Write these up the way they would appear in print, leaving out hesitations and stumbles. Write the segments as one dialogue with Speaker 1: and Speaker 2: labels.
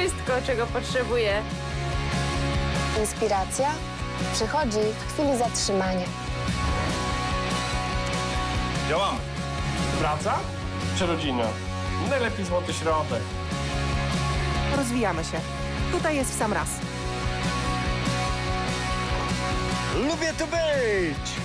Speaker 1: wszystko, czego potrzebuję.
Speaker 2: Inspiracja przychodzi w chwili zatrzymania.
Speaker 3: Działamy. Praca czy rodzina? Najlepiej złoty środek.
Speaker 4: Rozwijamy się. Tutaj jest w sam raz.
Speaker 5: Lubię tu być!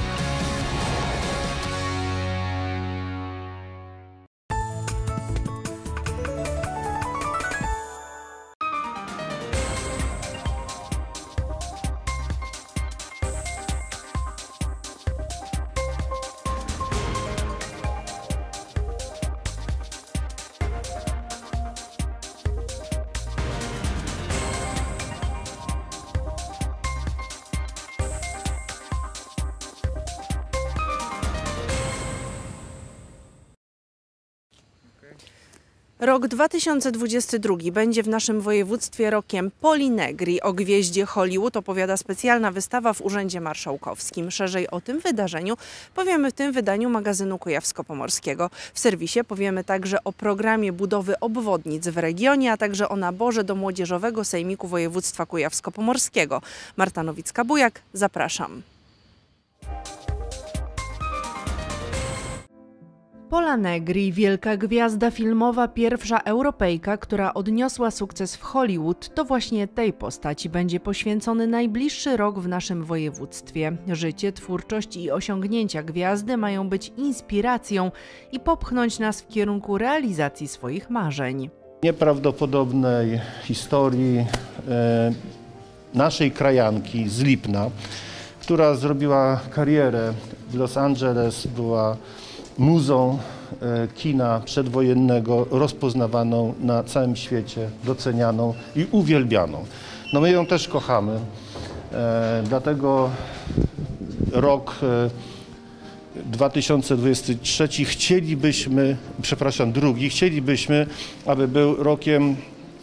Speaker 4: Rok 2022 będzie w naszym województwie rokiem Poli Negri. O gwieździe Hollywood opowiada specjalna wystawa w Urzędzie Marszałkowskim. Szerzej o tym wydarzeniu powiemy w tym wydaniu magazynu Kujawsko-Pomorskiego. W serwisie powiemy także o programie budowy obwodnic w regionie, a także o naborze do Młodzieżowego Sejmiku Województwa Kujawsko-Pomorskiego. Marta Nowicka-Bujak, zapraszam. Pola Negri, wielka gwiazda filmowa, pierwsza Europejka, która odniosła sukces w Hollywood, to właśnie tej postaci będzie poświęcony najbliższy rok w naszym województwie. Życie, twórczość i osiągnięcia gwiazdy mają być inspiracją i popchnąć nas w kierunku realizacji swoich marzeń.
Speaker 6: Nieprawdopodobnej historii naszej krajanki z Lipna, która zrobiła karierę w Los Angeles, była muzą kina przedwojennego, rozpoznawaną na całym świecie, docenianą i uwielbianą. No my ją też kochamy, dlatego rok 2023 chcielibyśmy, aby był rokiem,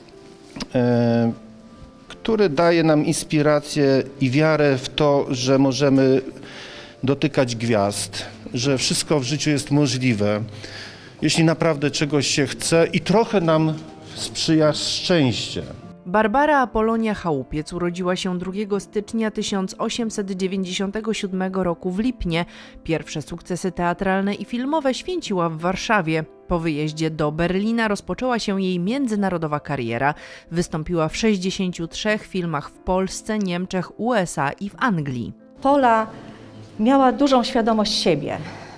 Speaker 6: który daje nam inspirację i wiarę w to, że możemy dotykać gwiazd, że wszystko w życiu jest możliwe, jeśli naprawdę czegoś się chce i trochę nam sprzyja szczęście.
Speaker 4: Barbara Apolonia Chałupiec urodziła się 2 stycznia 1897 roku w Lipnie. Pierwsze sukcesy teatralne i filmowe święciła w Warszawie. Po wyjeździe do Berlina rozpoczęła się jej międzynarodowa kariera. Wystąpiła w 63 filmach w Polsce, Niemczech, USA i w Anglii.
Speaker 7: Pola miała dużą świadomość siebie,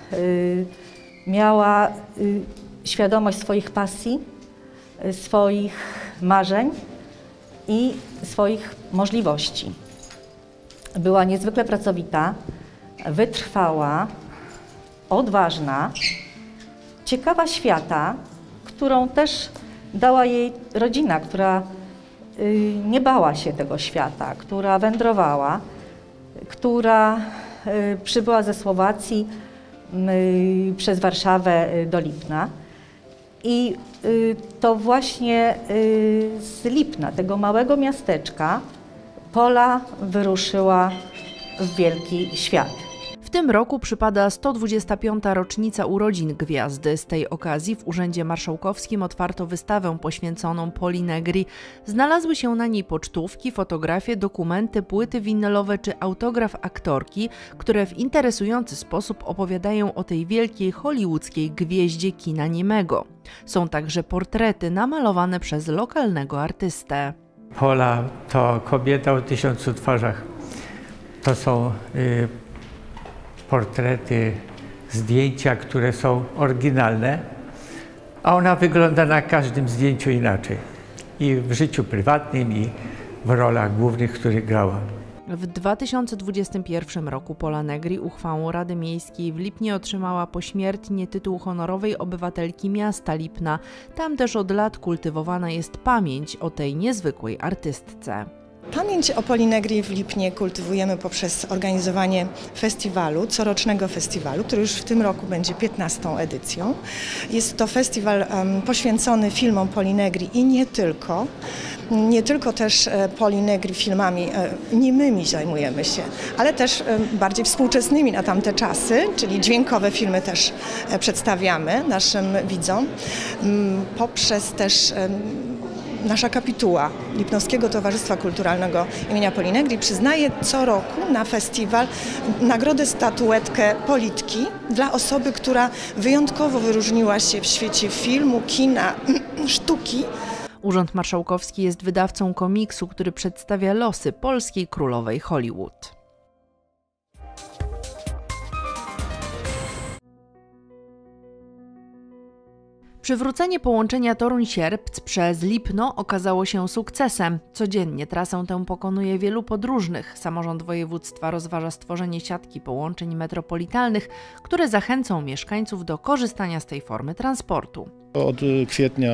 Speaker 7: miała świadomość swoich pasji, swoich marzeń i swoich możliwości. Była niezwykle pracowita, wytrwała, odważna, ciekawa świata, którą też dała jej rodzina, która nie bała się tego świata, która wędrowała, która przybyła ze Słowacji przez Warszawę do Lipna i to właśnie z Lipna, tego małego miasteczka, Pola wyruszyła w wielki świat.
Speaker 4: W tym roku przypada 125. rocznica urodzin gwiazdy. Z tej okazji w Urzędzie Marszałkowskim otwarto wystawę poświęconą Poli Negri. Znalazły się na niej pocztówki, fotografie, dokumenty, płyty winylowe czy autograf aktorki, które w interesujący sposób opowiadają o tej wielkiej hollywoodzkiej gwieździe kina niemego. Są także portrety namalowane przez lokalnego artystę.
Speaker 8: Pola to kobieta o 1000 twarzach. To są portrety, zdjęcia, które są oryginalne, a ona wygląda na każdym zdjęciu inaczej. I w życiu prywatnym, i w rolach głównych, w których grała.
Speaker 4: W 2021 roku Pola Negri uchwałą Rady Miejskiej w Lipnie otrzymała pośmiertnie tytuł honorowej obywatelki miasta Lipna. Tam też od lat kultywowana jest pamięć o tej niezwykłej artystce.
Speaker 9: Pamięć o Poli Negri w Lipnie kultywujemy poprzez organizowanie festiwalu, corocznego festiwalu, który już w tym roku będzie 15. edycją. Jest to festiwal poświęcony filmom Poli Negri i nie tylko też Poli Negri filmami niemymi zajmujemy się, ale też bardziej współczesnymi na tamte czasy, czyli dźwiękowe filmy też przedstawiamy naszym widzom. Poprzez też nasza kapituła Lipnowskiego Towarzystwa Kulturalnego imienia Polinegri przyznaje co roku na festiwal nagrodę statuetkę Politki dla osoby, która wyjątkowo wyróżniła się w świecie filmu, kina, sztuki.
Speaker 4: Urząd Marszałkowski jest wydawcą komiksu, który przedstawia losy polskiej królowej Hollywood. Przywrócenie połączenia Toruń-Sierpc przez Lipno okazało się sukcesem. Codziennie trasę tę pokonuje wielu podróżnych. Samorząd województwa rozważa stworzenie siatki połączeń metropolitalnych, które zachęcą mieszkańców do korzystania z tej formy transportu.
Speaker 6: Od kwietnia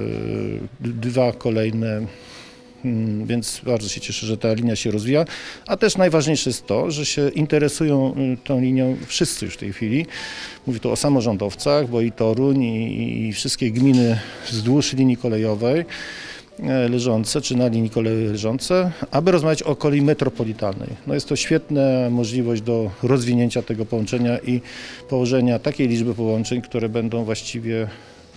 Speaker 6: 2 kolejne, więc bardzo się cieszę, że ta linia się rozwija, a też najważniejsze jest to, że się interesują tą linią wszyscy już w tej chwili. Mówię tu o samorządowcach, bo i Toruń, i wszystkie gminy wzdłuż linii kolejowej leżące, czy na linii kolejowej leżące, aby rozmawiać o kolei metropolitalnej. No jest to świetna możliwość do rozwinięcia tego połączenia i położenia takiej liczby połączeń, które będą właściwie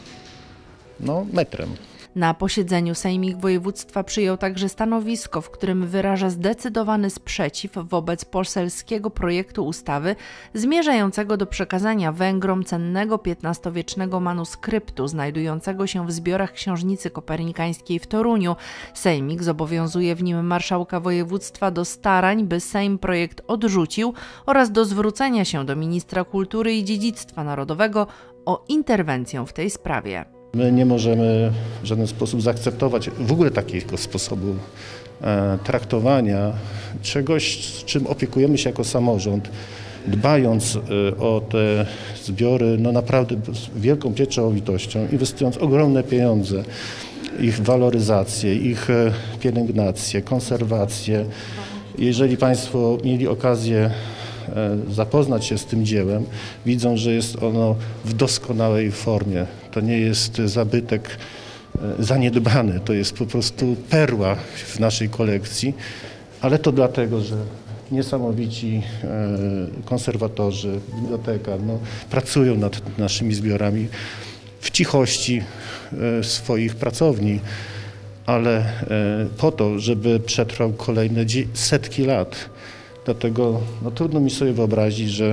Speaker 6: metrem.
Speaker 4: Na posiedzeniu Sejmik Województwa przyjął także stanowisko, w którym wyraża zdecydowany sprzeciw wobec poselskiego projektu ustawy zmierzającego do przekazania Węgrom cennego XV-wiecznego manuskryptu znajdującego się w zbiorach Książnicy Kopernikańskiej w Toruniu. Sejmik zobowiązuje w nim marszałka województwa do starań, by Sejm projekt odrzucił oraz do zwrócenia się do ministra kultury i dziedzictwa narodowego o interwencję w tej sprawie.
Speaker 6: My nie możemy w żaden sposób zaakceptować w ogóle takiego sposobu traktowania czegoś, z czym opiekujemy się jako samorząd, dbając o te zbiory naprawdę z wielką pieczołowitością, inwestując ogromne pieniądze, ich waloryzację, ich pielęgnację, konserwację. Jeżeli Państwo mieli okazję zapoznać się z tym dziełem, widzą, że jest ono w doskonałej formie. To nie jest zabytek zaniedbany, to jest po prostu perła w naszej kolekcji, ale to dlatego, że niesamowici konserwatorzy, biblioteka pracują nad naszymi zbiorami w cichości swoich pracowni, ale po to, żeby przetrwał kolejne setki lat. Dlatego trudno mi sobie wyobrazić, że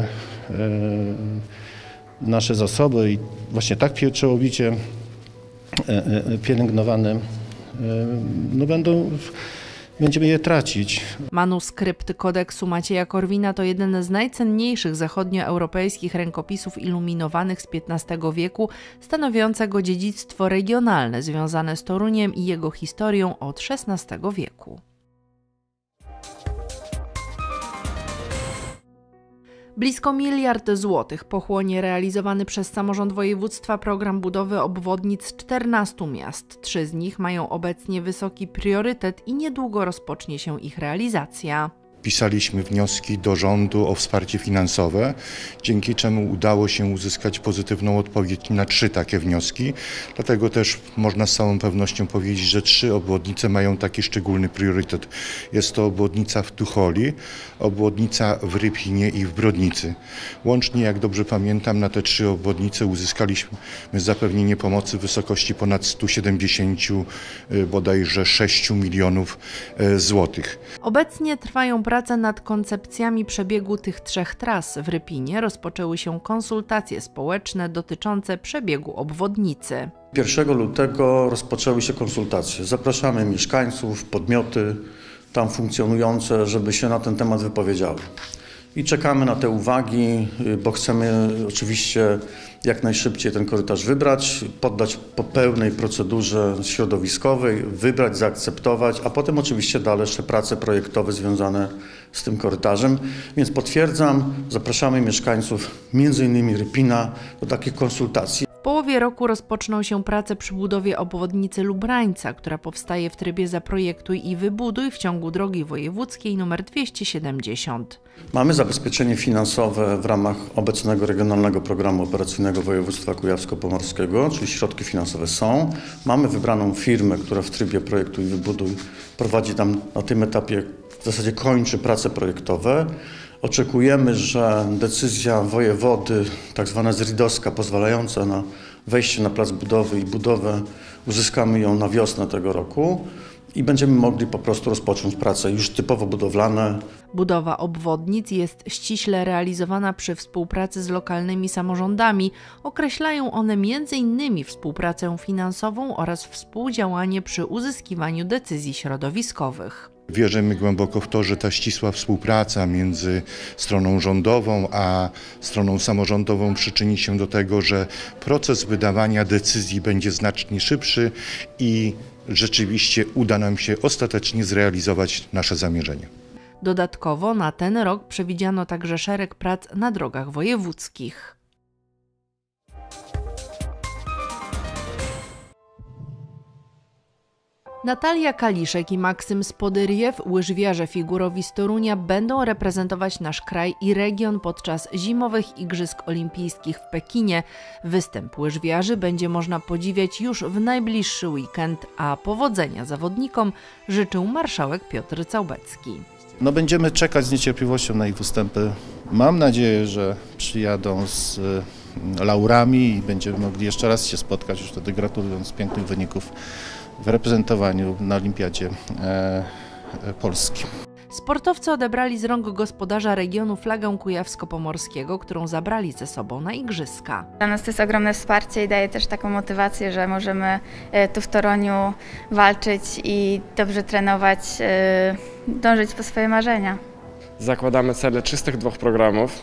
Speaker 6: nasze zasoby i właśnie tak pieczołowicie pielęgnowane będziemy je tracić.
Speaker 4: Manuskrypt kodeksu Macieja Korwina to jeden z najcenniejszych zachodnioeuropejskich rękopisów iluminowanych z XV wieku, stanowiącego dziedzictwo regionalne związane z Toruniem i jego historią od XVI wieku. Blisko 1 miliard złotych pochłonie realizowany przez samorząd województwa program budowy obwodnic 14 miast. 3 z nich mają obecnie wysoki priorytet i niedługo rozpocznie się ich realizacja.
Speaker 1: Pisaliśmy wnioski do rządu o wsparcie finansowe, dzięki czemu udało się uzyskać pozytywną odpowiedź na 3 takie wnioski. Dlatego też można z całą pewnością powiedzieć, że 3 obwodnice mają taki szczególny priorytet. Jest to obwodnica w Tucholi, obwodnica w Rypinie i w Brodnicy. Łącznie, jak dobrze pamiętam, na te 3 obwodnice uzyskaliśmy zapewnienie pomocy w wysokości ponad 170 bodajże 6 milionów złotych.
Speaker 4: Obecnie trwają prace nad koncepcjami przebiegu tych 3 tras. W Rypinie rozpoczęły się konsultacje społeczne dotyczące przebiegu obwodnicy.
Speaker 10: 1 lutego rozpoczęły się konsultacje. Zapraszamy mieszkańców, podmioty tam funkcjonujące, żeby się na ten temat wypowiedziały. I czekamy na te uwagi, bo chcemy oczywiście jak najszybciej ten korytarz wybrać, poddać po pełnej procedurze środowiskowej, wybrać, zaakceptować, a potem oczywiście dalsze prace projektowe związane z tym korytarzem. Więc potwierdzam, zapraszamy mieszkańców m.in. Rypina do takich konsultacji.
Speaker 4: W połowie roku rozpoczną się prace przy budowie obwodnicy Lubrańca, która powstaje w trybie zaprojektuj i wybuduj w ciągu drogi wojewódzkiej nr 270.
Speaker 10: Mamy zabezpieczenie finansowe w ramach obecnego Regionalnego Programu Operacyjnego Województwa Kujawsko-Pomorskiego, czyli środki finansowe są. Mamy wybraną firmę, która w trybie projektuj i wybuduj prowadzi tam na tym etapie, w zasadzie kończy prace projektowe. Oczekujemy, że decyzja wojewody, tak zwana zridowska, pozwalająca na wejście na plac budowy i budowę Uzyskamy ją na wiosnę tego roku i będziemy mogli po prostu rozpocząć prace już typowo budowlane.
Speaker 4: Budowa obwodnic jest ściśle realizowana przy współpracy z lokalnymi samorządami. Określają one m.in. współpracę finansową oraz współdziałanie przy uzyskiwaniu decyzji środowiskowych.
Speaker 1: Wierzymy głęboko w to, że ta ścisła współpraca między stroną rządową a stroną samorządową przyczyni się do tego, że proces wydawania decyzji będzie znacznie szybszy i rzeczywiście uda nam się ostatecznie zrealizować nasze zamierzenie.
Speaker 4: Dodatkowo na ten rok przewidziano także szereg prac na drogach wojewódzkich. Natalia Kaliszek i Maksym Spodyrjew, łyżwiarze figurowi z Torunia, będą reprezentować nasz kraj i region podczas zimowych Igrzysk Olimpijskich w Pekinie. Występ łyżwiarzy będzie można podziwiać już w najbliższy weekend, a powodzenia zawodnikom życzył marszałek Piotr Całbecki.
Speaker 6: Będziemy czekać z niecierpliwością na ich występy. Mam nadzieję, że przyjadą z laurami i będziemy mogli jeszcze raz się spotkać, już wtedy gratulując pięknych wyników w reprezentowaniu na Olimpiadzie Polski.
Speaker 4: Sportowcy odebrali z rąk gospodarza regionu flagę kujawsko-pomorskiego, którą zabrali ze sobą na igrzyska.
Speaker 11: Dla nas to jest ogromne wsparcie i daje też taką motywację, że możemy tu w Toruniu walczyć i dobrze trenować, dążyć po swoje marzenia.
Speaker 3: Zakładamy cele czystych 2 programów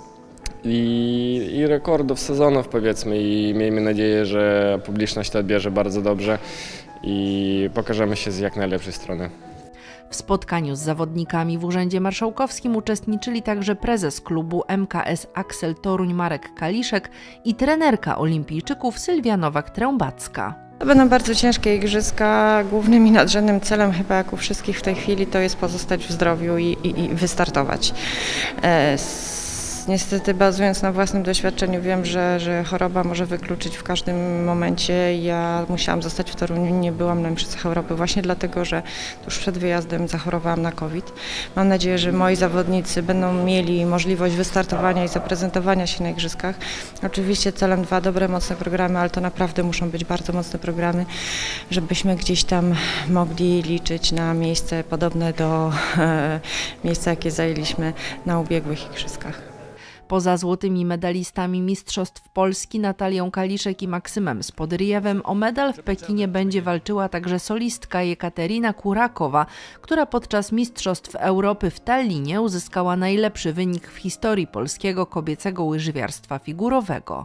Speaker 3: i rekordów sezonów, powiedzmy, i miejmy nadzieję, że publiczność to odbierze bardzo dobrze i pokażemy się z jak najlepszej strony.
Speaker 4: W spotkaniu z zawodnikami w Urzędzie Marszałkowskim uczestniczyli także prezes klubu MKS Axel Toruń Marek Kaliszek i trenerka olimpijczyków Sylwia Nowak-Trębacka.
Speaker 9: To będą bardzo ciężkie igrzyska. Głównym i nadrzędnym celem chyba jak u wszystkich w tej chwili to jest pozostać w zdrowiu i wystartować. Niestety bazując na własnym doświadczeniu wiem, że choroba może wykluczyć w każdym momencie. Ja musiałam zostać w Toruniu, nie byłam na Mistrzostwach Europy właśnie dlatego, że tuż przed wyjazdem zachorowałam na COVID. Mam nadzieję, że moi zawodnicy będą mieli możliwość wystartowania i zaprezentowania się na igrzyskach. Oczywiście celem 2 dobre, mocne programy, ale to naprawdę muszą być bardzo mocne programy, żebyśmy gdzieś tam mogli liczyć na miejsce podobne do miejsca, jakie zajęliśmy na ubiegłych igrzyskach.
Speaker 4: Poza złotymi medalistami Mistrzostw Polski Natalią Kaliszek i Maksymem Spodyrjewem o medal w Pekinie będzie walczyła także solistka Jekaterina Kurakowa, która podczas Mistrzostw Europy w Tallinie uzyskała najlepszy wynik w historii polskiego kobiecego łyżwiarstwa figurowego.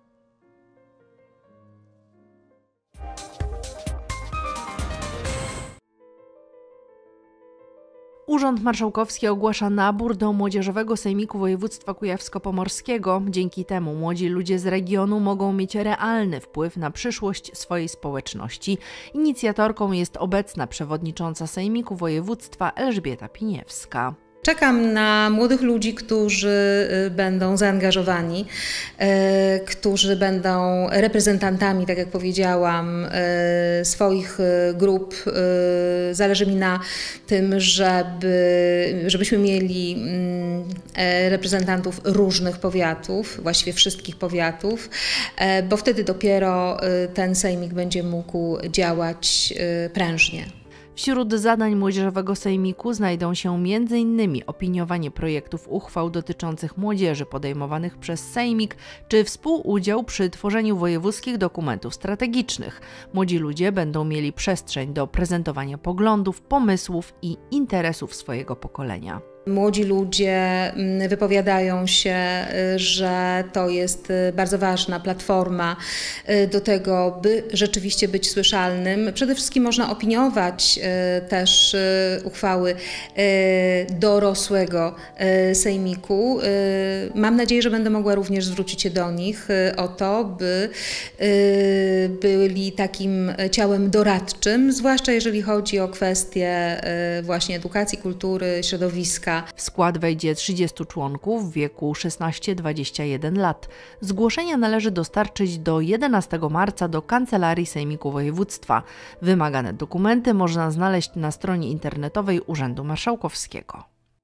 Speaker 4: Urząd Marszałkowski ogłasza nabór do Młodzieżowego Sejmiku Województwa Kujawsko-Pomorskiego. Dzięki temu młodzi ludzie z regionu mogą mieć realny wpływ na przyszłość swojej społeczności. Inicjatorką jest obecna przewodnicząca Sejmiku Województwa Elżbieta Piniewska.
Speaker 12: Czekam na młodych ludzi, którzy będą zaangażowani, którzy będą reprezentantami, tak jak powiedziałam, swoich grup. Zależy mi na tym, żebyśmy mieli reprezentantów różnych powiatów, właściwie wszystkich powiatów, bo wtedy dopiero ten sejmik będzie mógł działać prężnie.
Speaker 4: Wśród zadań Młodzieżowego Sejmiku znajdą się m.in. opiniowanie projektów uchwał dotyczących młodzieży podejmowanych przez Sejmik, czy współudział przy tworzeniu wojewódzkich dokumentów strategicznych. Młodzi ludzie będą mieli przestrzeń do prezentowania poglądów, pomysłów i interesów swojego pokolenia.
Speaker 12: Młodzi ludzie wypowiadają się, że to jest bardzo ważna platforma do tego, by rzeczywiście być słyszalnym. Przede wszystkim można opiniować też uchwały dorosłego sejmiku. Mam nadzieję, że będę mogła również zwrócić się do nich o to, by byli takim ciałem doradczym, zwłaszcza jeżeli chodzi o kwestie właśnie edukacji, kultury, środowiska.
Speaker 4: W skład wejdzie 30 członków w wieku 16-21 lat. Zgłoszenia należy dostarczyć do 11 marca do Kancelarii Sejmiku Województwa. Wymagane dokumenty można znaleźć na stronie internetowej Urzędu Marszałkowskiego.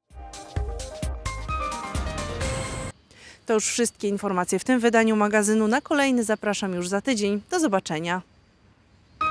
Speaker 4: To już wszystkie informacje w tym wydaniu magazynu. Na kolejny zapraszam już za tydzień. Do zobaczenia.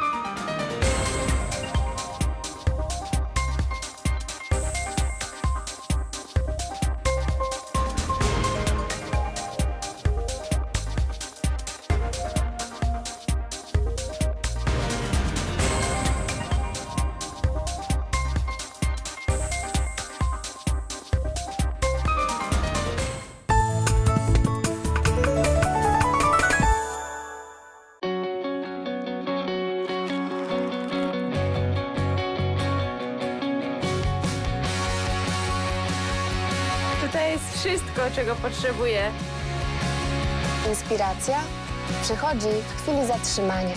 Speaker 13: wszystko, czego potrzebuję.
Speaker 2: Inspiracja przychodzi w chwili zatrzymania.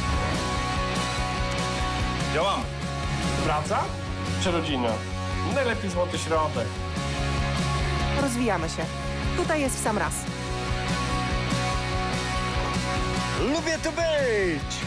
Speaker 14: Działamy. Praca czy rodzina? Najlepiej złoty środek.
Speaker 15: Rozwijamy się. Tutaj jest w sam raz.
Speaker 5: Lubię tu być!